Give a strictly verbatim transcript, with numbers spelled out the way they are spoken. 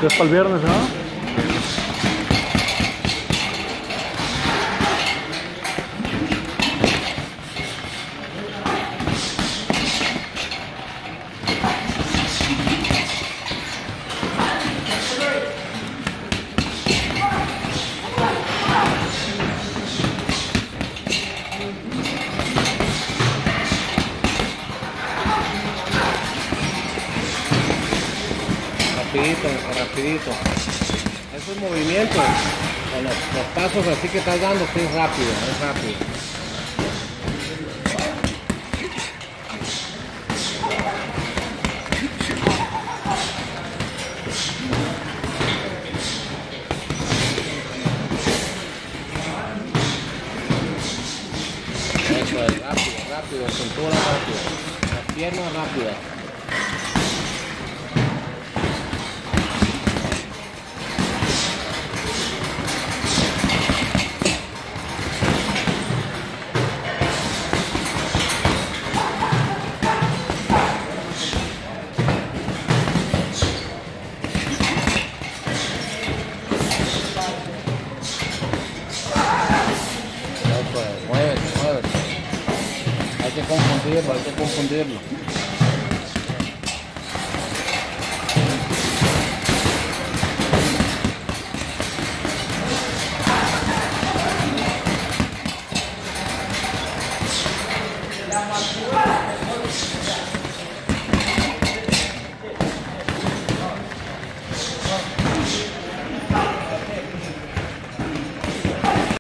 Ya es para el viernes, ¿ah? Rapidito, rapidito. Esos movimientos, o los, los pasos así que estás dando, sí, es rápido, es rápido. Eso es rápido, rápido, cintura rápido, las piernas rápidas. Muévete, muévete. Hay que confundirlo, hay que confundirlo.